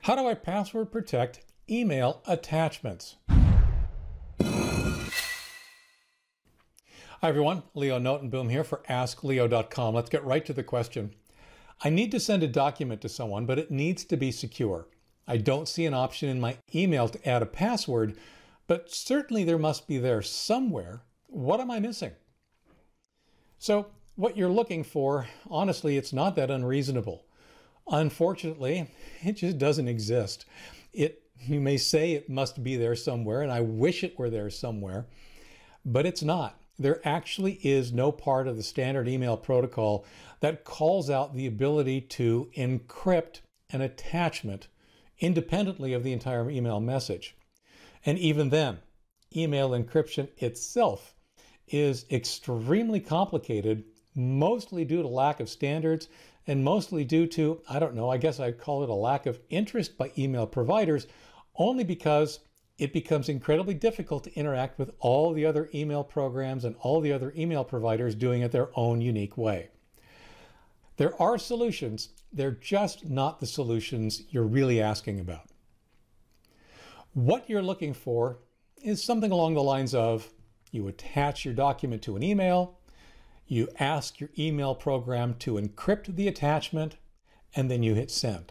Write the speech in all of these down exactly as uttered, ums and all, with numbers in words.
How do I password protect email attachments? Hi everyone, Leo Notenboom here for ask leo dot com. Let's get right to the question. I need to send a document to someone, but it needs to be secure. I don't see an option in my email to add a password, but certainly there must be there somewhere. What am I missing? So what you're looking for, honestly, it's not that unreasonable. Unfortunately, it just doesn't exist. It, you may say it must be there somewhere, and I wish it were there somewhere, but it's not. There actually is no part of the standard email protocol that calls out the ability to encrypt an attachment independently of the entire email message. And even then, email encryption itself is extremely complicated, mostly due to lack of standards and mostly due to, I don't know, I guess I'd call it a lack of interest by email providers, only because it becomes incredibly difficult to interact with all the other email programs and all the other email providers doing it their own unique way. There are solutions, they're just not the solutions you're really asking about. What you're looking for is something along the lines of, you attach your document to an email, you ask your email program to encrypt the attachment, and then you hit send.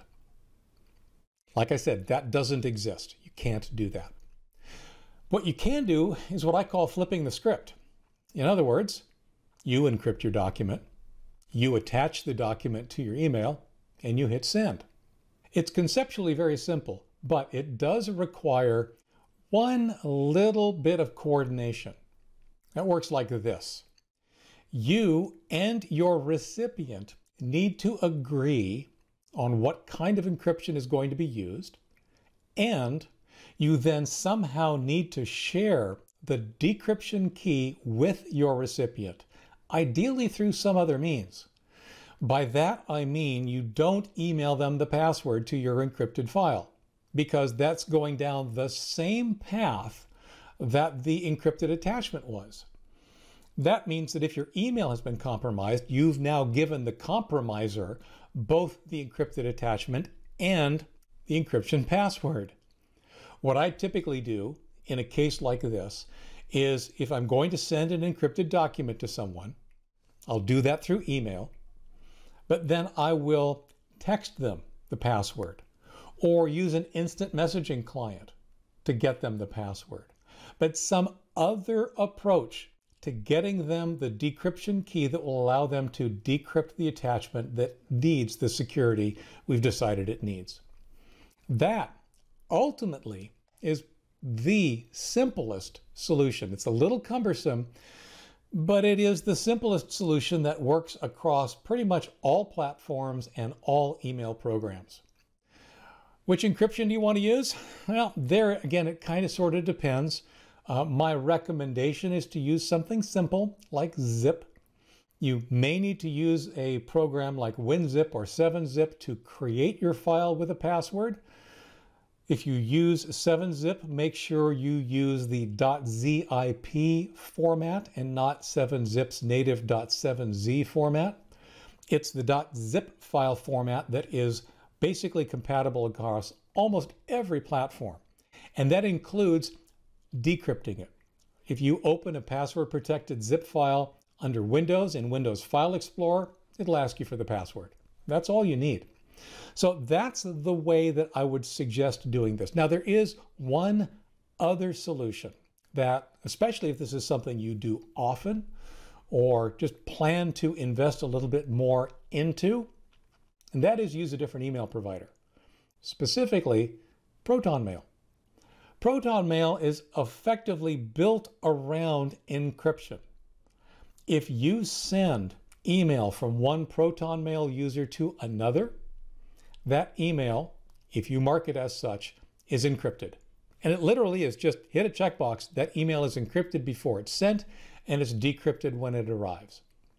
Like I said, that doesn't exist. You can't do that. What you can do is what I call flipping the script. In other words, you encrypt your document, you attach the document to your email, and you hit send. It's conceptually very simple, but it does require one little bit of coordination. That works like this. You and your recipient need to agree on what kind of encryption is going to be used, and you then somehow need to share the decryption key with your recipient, ideally through some other means. By that I mean you don't email them the password to your encrypted file, because that's going down the same path that the encrypted attachment was. That means that if your email has been compromised, you've now given the compromiser both the encrypted attachment and the encryption password. What I typically do in a case like this is, if I'm going to send an encrypted document to someone, I'll do that through email, but then I will text them the password or use an instant messaging client to get them the password. But some other approach to getting them the decryption key that will allow them to decrypt the attachment that needs the security we've decided it needs. That ultimately is the simplest solution. It's a little cumbersome, but it is the simplest solution that works across pretty much all platforms and all email programs. Which encryption do you want to use? Well, there again, it kind of sort of depends. Uh, my recommendation is to use something simple like zip. You may need to use a program like WinZip or seven zip to create your file with a password. If you use seven zip, make sure you use the .zip format and not seven zip's native .seven z format. It's the .zip file format that is basically compatible across almost every platform, and that includes decrypting it. If you open a password protected zip file under Windows in Windows File Explorer, it'll ask you for the password. That's all you need. So that's the way that I would suggest doing this. Now, there is one other solution that, especially if this is something you do often or just plan to invest a little bit more into, and that is use a different email provider, specifically ProtonMail. ProtonMail is effectively built around encryption. If you send email from one ProtonMail user to another, that email, if you mark it as such, is encrypted. And it literally is just hit a checkbox. That email is encrypted before it's sent, and it's decrypted when it arrives.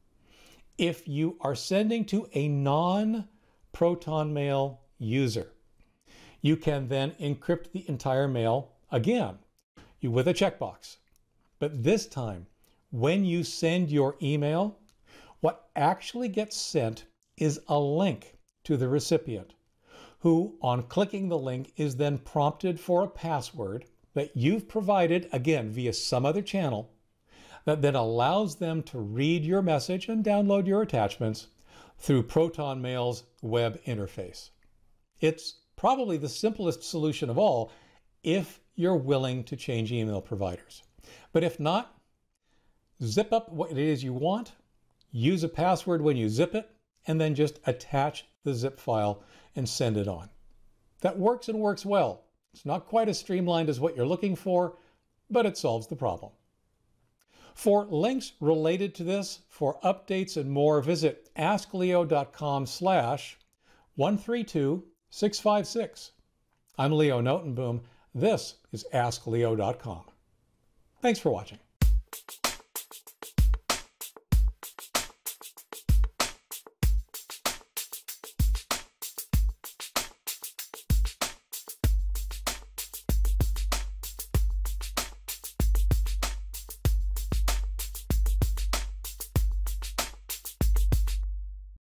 If you are sending to a non-ProtonMail user, you can then encrypt the entire mail again, you with a checkbox. But this time, when you send your email, what actually gets sent is a link to the recipient, who, on clicking the link, is then prompted for a password that you've provided, again, via some other channel, that then allows them to read your message and download your attachments through ProtonMail's web interface. It's probably the simplest solution of all if you're willing to change email providers. But if not, zip up what it is you want, use a password when you zip it, and then just attach the zip file and send it on. That works and works well. It's not quite as streamlined as what you're looking for, but it solves the problem. For links related to this, for updates and more, visit askleo.com slash 132656. I'm Leo Notenboom. This is ask leo dot com. Thanks for watching.